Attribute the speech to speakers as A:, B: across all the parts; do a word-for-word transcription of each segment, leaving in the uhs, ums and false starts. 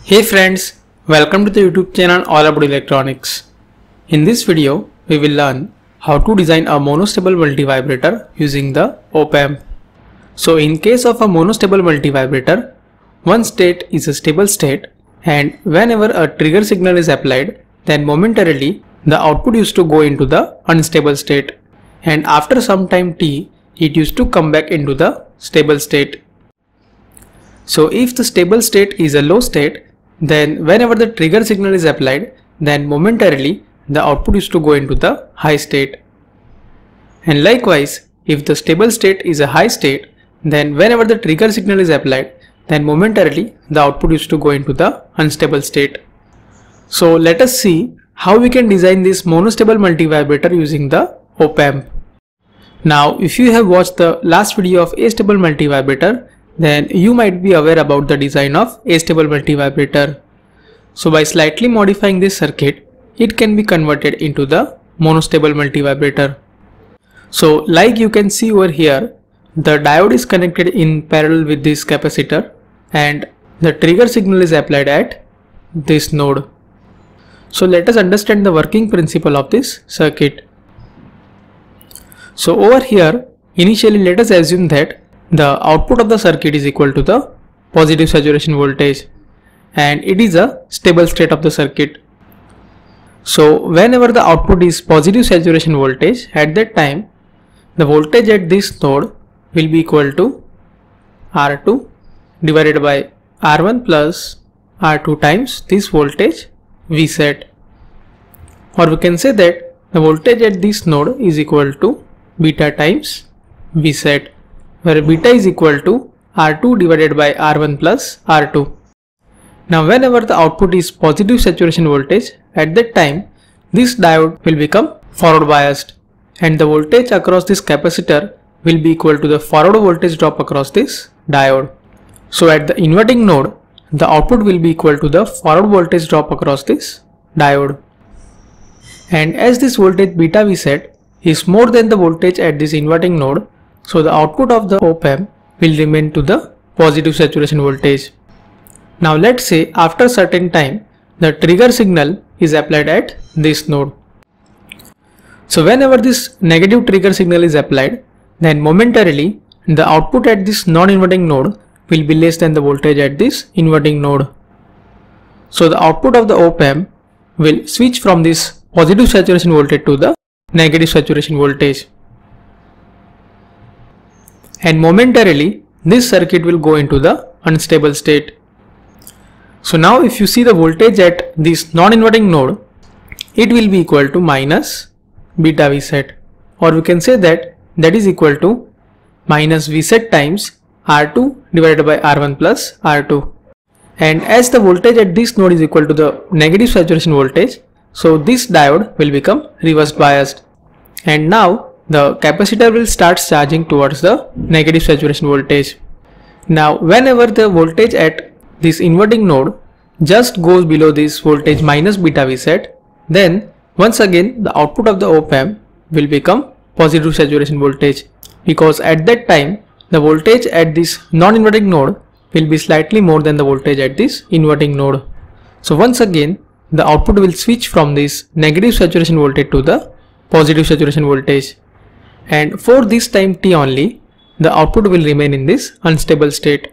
A: Hey friends, welcome to the YouTube channel All About Electronics. In this video, we will learn how to design a monostable multivibrator using the op-amp. So in case of a monostable multivibrator, one state is a stable state, and whenever a trigger signal is applied, then momentarily the output used to go into the unstable state, and after some time t, it used to come back into the stable state. So if the stable state is a low state, then whenever the trigger signal is applied, then momentarily the output is to go into the high state. And likewise, if the stable state is a high state, then whenever the trigger signal is applied, then momentarily the output is to go into the unstable state. So let us see how we can design this monostable multivibrator using the op-amp. Now if you have watched the last video of astable multivibrator, then you might be aware about the design of astable multivibrator. So by slightly modifying this circuit, it can be converted into the monostable multivibrator. So like you can see over here, the diode is connected in parallel with this capacitor and the trigger signal is applied at this node. So let us understand the working principle of this circuit. So over here, initially let us assume that the output of the circuit is equal to the positive saturation voltage, and it is a stable state of the circuit. So whenever the output is positive saturation voltage, at that time the voltage at this node will be equal to R two divided by R one plus R two times this voltage V set, or we can say that the voltage at this node is equal to beta times V set, where beta is equal to R two divided by R one plus R two. Now whenever the output is positive saturation voltage, at that time this diode will become forward biased, and the voltage across this capacitor will be equal to the forward voltage drop across this diode. So at the inverting node, the output will be equal to the forward voltage drop across this diode. And as this voltage beta V set is more than the voltage at this inverting node, so the output of the op-amp will remain to the positive saturation voltage. Now let's say after certain time the trigger signal is applied at this node. So whenever this negative trigger signal is applied, then momentarily the output at this non-inverting node will be less than the voltage at this inverting node. So the output of the op-amp will switch from this positive saturation voltage to the negative saturation voltage, and momentarily this circuit will go into the unstable state. So now if you see the voltage at this non-inverting node, it will be equal to minus beta V set, or we can say that that is equal to minus V set times R two divided by R one plus R two. And as the voltage at this node is equal to the negative saturation voltage, so this diode will become reverse biased, and now the capacitor will start charging towards the negative saturation voltage. Now whenever the voltage at this inverting node just goes below this voltage minus beta V set, then once again the output of the op-amp will become positive saturation voltage, because at that time the voltage at this non-inverting node will be slightly more than the voltage at this inverting node. So once again the output will switch from this negative saturation voltage to the positive saturation voltage, and for this time t only the output will remain in this unstable state.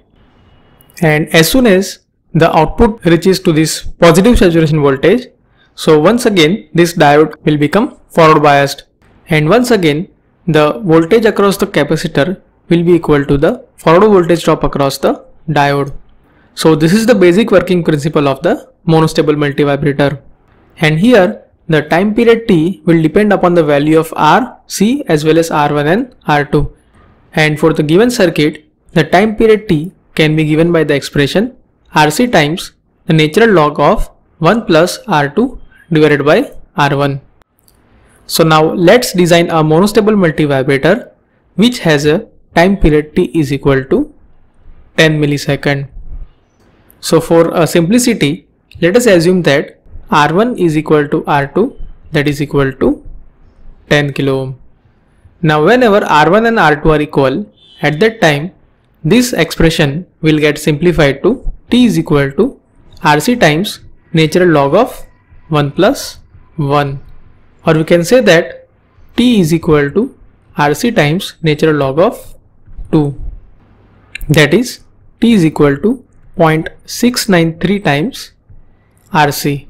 A: And as soon as the output reaches to this positive saturation voltage, so once again this diode will become forward biased, and once again the voltage across the capacitor will be equal to the forward voltage drop across the diode. So this is the basic working principle of the monostable multivibrator, and here the time period t will depend upon the value of R C as well as R one and R two, and for the given circuit the time period t can be given by the expression R C times the natural log of one plus R two divided by R one. So now let's design a monostable multivibrator which has a time period t is equal to ten milliseconds. So for a simplicity, let us assume that R one is equal to R two, that is equal to ten kilo ohm. Now whenever R one and R two are equal, at that time this expression will get simplified to t is equal to R C times natural log of one plus one, or we can say that T is equal to R C times natural log of two, that is T is equal to zero point six nine three times R C.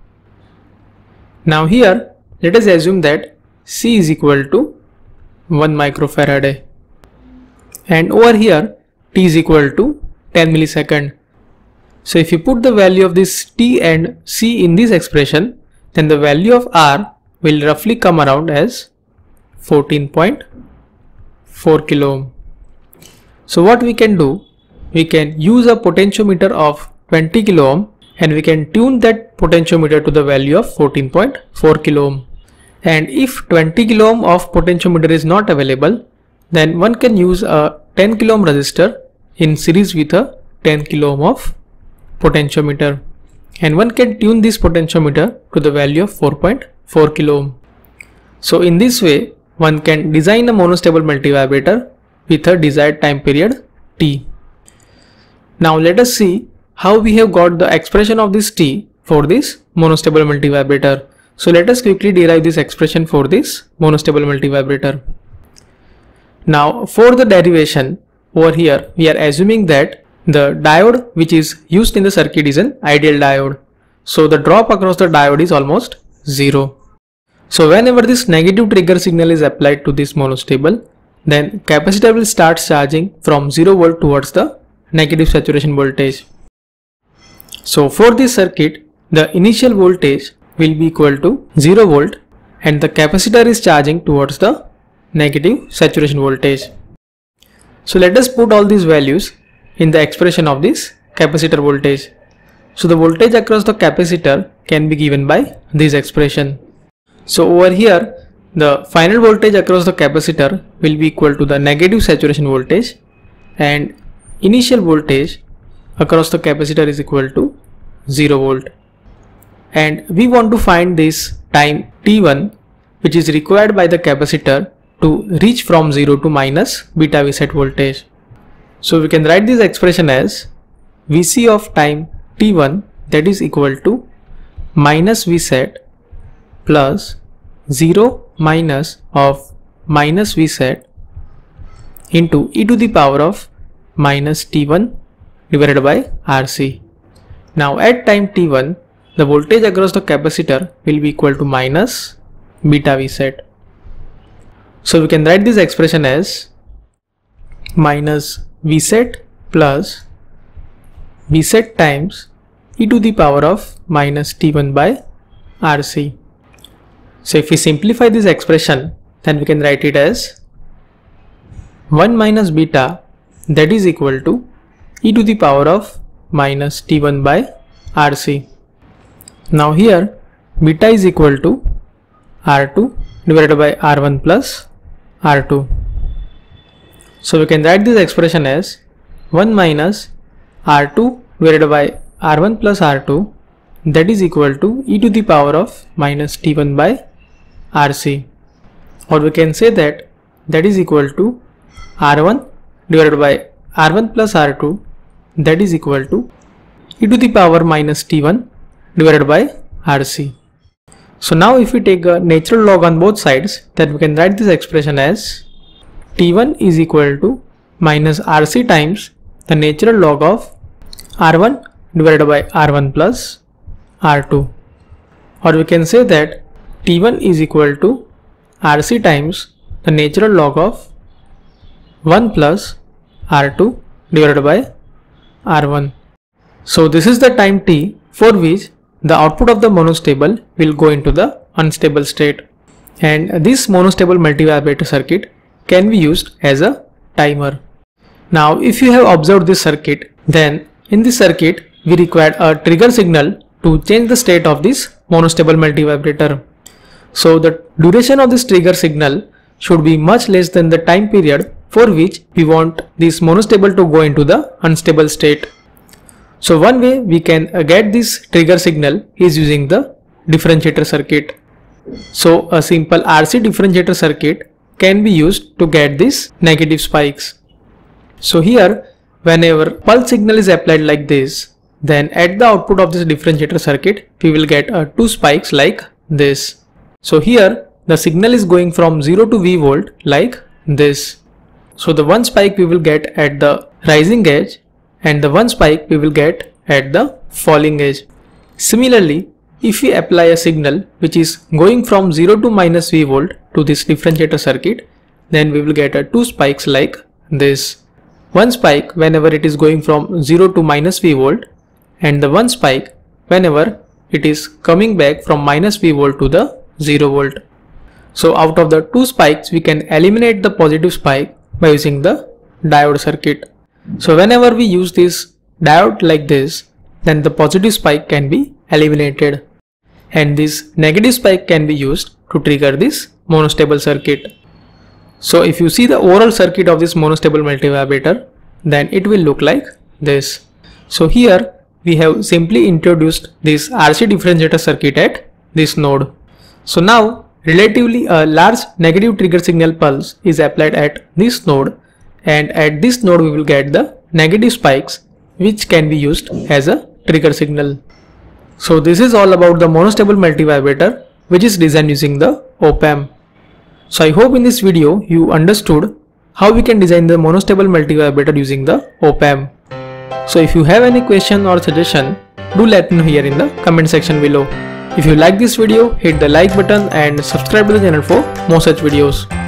A: Now here let us assume that C is equal to one microfarad, and over here T is equal to ten millisecond. So if you put the value of this T and C in this expression, then the value of R will roughly come around as fourteen point four kilo ohm. So what we can do, we can use a potentiometer of twenty kilo ohm and we can tune that potentiometer to the value of fourteen point four kilo ohm. And if twenty kilo ohm of potentiometer is not available, then one can use a ten kilo ohm resistor in series with a ten kilo ohm of potentiometer, and one can tune this potentiometer to the value of four point four kilo ohm. So in this way one can design a monostable multivibrator with a desired time period T. Now let us see how we have got the expression of this T for this monostable multivibrator. So let us quickly derive this expression for this monostable multivibrator. Now for the derivation, over here we are assuming that the diode which is used in the circuit is an ideal diode. So the drop across the diode is almost zero. So whenever this negative trigger signal is applied to this monostable, then capacitor will start charging from zero volt towards the negative saturation voltage. So for this circuit, the initial voltage will be equal to zero volt and the capacitor is charging towards the negative saturation voltage. So let us put all these values in the expression of this capacitor voltage. So the voltage across the capacitor can be given by this expression. So over here the final voltage across the capacitor will be equal to the negative saturation voltage, and initial voltage across the capacitor is equal to zero volt. And we want to find this time T one which is required by the capacitor to reach from zero to minus beta Vset voltage. So we can write this expression as V C of time T one, that is equal to minus Vset plus zero minus of minus Vset into e to the power of minus T one divided by R C. Now at time T one, the voltage across the capacitor will be equal to minus beta Vset. So we can write this expression as minus Vset plus Vset times e to the power of minus T one by R C. So if we simplify this expression, then we can write it as one minus beta, that is equal to e to the power of minus T one by R C. Now here beta is equal to R two divided by R one plus R two. So we can write this expression as one minus R two divided by R one plus R two, that is equal to e to the power of minus T one by R C, or we can say that that is equal to R one divided by R one plus R two, that is equal to e to the power minus T one divided by R C. So now if we take a natural log on both sides, then we can write this expression as T one is equal to minus R C times the natural log of R one divided by R one plus R two, or we can say that T one is equal to R C times the natural log of one plus R two divided by R one. So this is the time T for which the output of the monostable will go into the unstable state, and this monostable multivibrator circuit can be used as a timer. Now if you have observed this circuit, then in this circuit we required a trigger signal to change the state of this monostable multivibrator. So the duration of this trigger signal should be much less than the time period for which we want this monostable to go into the unstable state. So one way we can get this trigger signal is using the differentiator circuit. So a simple R C differentiator circuit can be used to get these negative spikes. So here whenever pulse signal is applied like this, then at the output of this differentiator circuit, we will get uh, two spikes like this. So here the signal is going from zero to V volt like this. So the one spike we will get at the rising edge and the one spike we will get at the falling edge. Similarly, if we apply a signal which is going from zero to minus V volt to this differentiator circuit, then we will get a two spikes like this. One spike whenever it is going from zero to minus V volt and the one spike whenever it is coming back from minus V volt to the zero volt. So out of the two spikes we can eliminate the positive spike by using the diode circuit. So whenever we use this diode like this, then the positive spike can be eliminated and this negative spike can be used to trigger this monostable circuit. So if you see the overall circuit of this monostable multivibrator, then it will look like this. So here we have simply introduced this R C differentiator circuit at this node. So now relatively a large negative trigger signal pulse is applied at this node, and at this node we will get the negative spikes which can be used as a trigger signal. So this is all about the monostable multivibrator which is designed using the op-amp. So I hope in this video you understood how we can design the monostable multivibrator using the op-amp. So if you have any question or suggestion, do let me know here in the comment section below. If you like this video, hit the like button and subscribe to the channel for more such videos.